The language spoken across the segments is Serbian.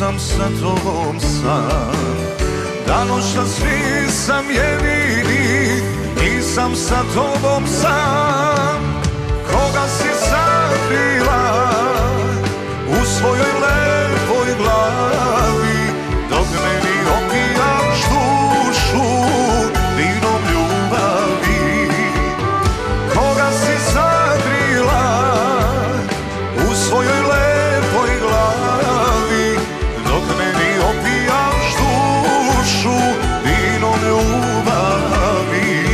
sam sa tobom sam. Da noćas nisam jedini, nisam sa tobom sam. Koga si sakrila u svojoj lepoj glavi, dok meni opijaš dušu vinom ljubavi. Koga si sakrila u svojoj lepoj glavi, dok meni opijaš dušu vinom ljubavi.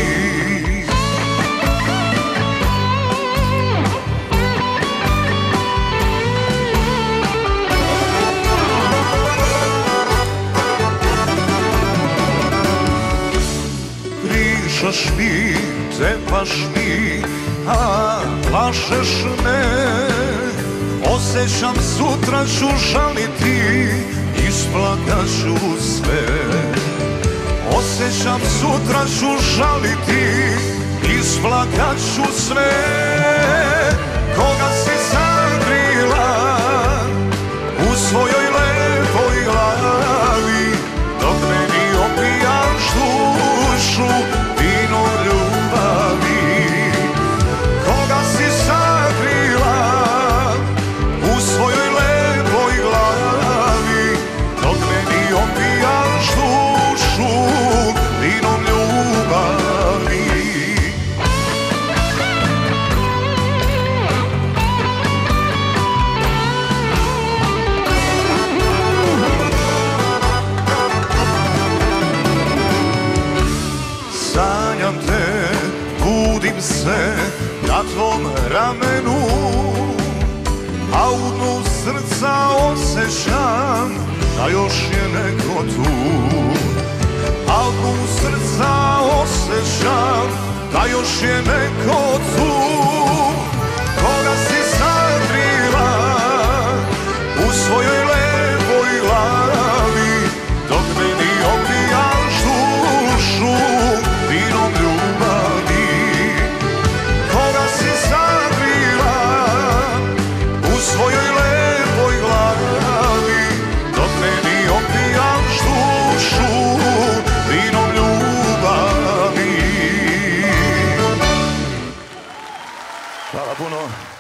Pričaš mi, tepaš mi, a plašeš me. Osjećam sutra ću žaliti, isplakat ću sve. Osjećam sutra ću žaliti, isplakat ću sve. Koga si sakrila u svojoj lepoj glavi, dok meni opijaš dušu vinom ljubavi. Koga si sakrila u svojoj lepoj glavi, dok meni opijaš dušu vinom ljubavi. Sanjam te, budim se na tvom ramenu, a u dnu srca osjećam da još je neko tu. A u dnu srca osjećam da još je neko tu. Koga si sakrila u svojoj lepoj glavi, dok meni opijaš dušu vinom ljubavi. Koga si sakrila u svojoj lepoj glavi, dok meni opijaš dušu vinom ljubavi. Hvala puno.